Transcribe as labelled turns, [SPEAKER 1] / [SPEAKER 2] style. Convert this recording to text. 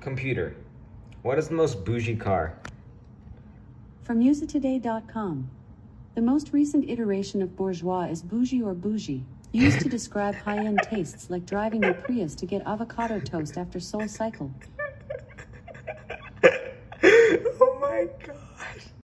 [SPEAKER 1] Computer, what is the most bougie car?
[SPEAKER 2] From usetoday.com. The most recent iteration of bourgeois is bougie or bougie, used to describe high-end tastes like driving your Prius to get avocado toast after Soul Cycle.
[SPEAKER 1] Oh my God.